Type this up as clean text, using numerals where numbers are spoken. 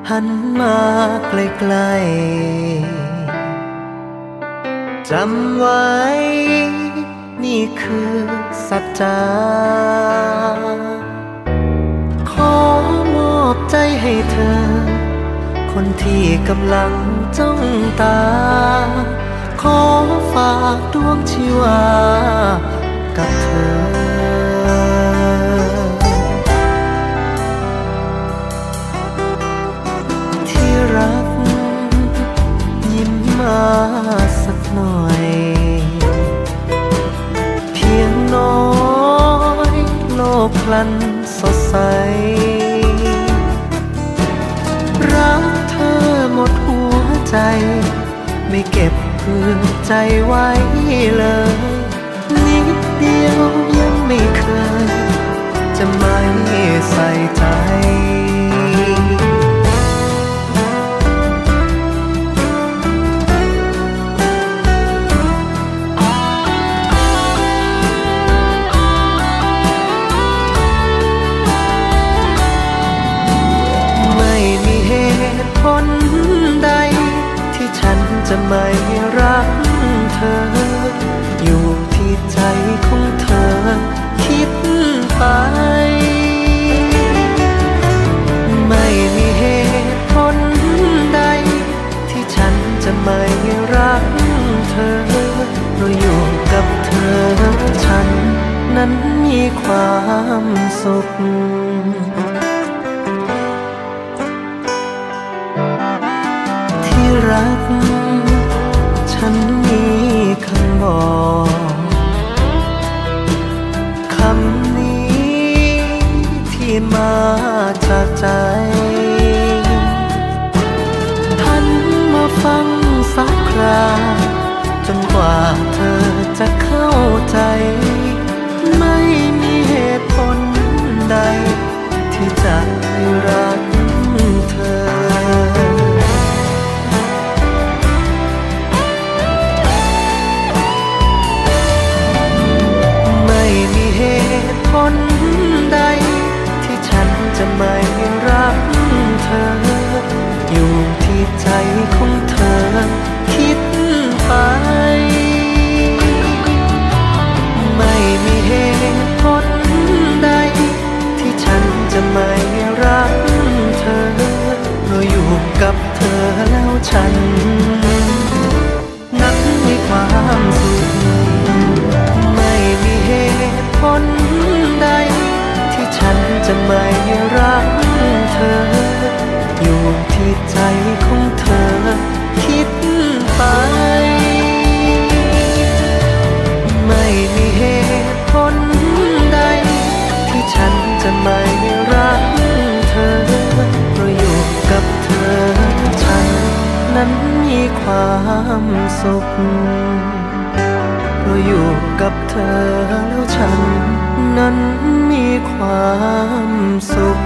หันมาใกล้ๆจำไว้นี่คือสัจจาขอมอบใจให้เธอคนที่กำลังจ้องตาขอฝากดวงชีวากับเธอที่รักยิ้มมาสักหน่อยเพียงน้อยโลกพลันสดใสรักเธอหมดหัวใจไม่เก็บคืนใจไว้เลยนิดเดียวยังไม่เคยจะไม่ใส่ใจไม่มีเหตุผลใดที่ฉันจะไม่รักเธออยู่ที่ใจของเธอคิดไปไม่มีเหตุผลใดที่ฉันจะไม่รักเธอเพราะอยู่กับเธอฉันนั้นมีความสุขที่รักฉันมีคำบอกคำนี้ที่มาจากใจหันมาฟังสักคราจนกว่าเธอจะเข้าใจไม่มีเหตุผลใดที่จะรักเธอผลใดที่ฉันจะไม่รักเธออยู่ที่ใจของเธอคิดไปไม่มีเหตุผลใดที่ฉันจะไม่รักเธอเพราะอยู่กับเธอแล้วฉันนั้นมีความสุขไม่มีเหตุผลใดที่ฉันจะไม่รักเธออยู่ที่ใจของเธอคิดไปไม่มีเหตุผลใดที่ฉันจะไม่รักเธอเพราะอยู่กับเธอฉันนั้นมีความสุขเพราะอยู่กับเธอแล้วฉันนั้นมีความสุข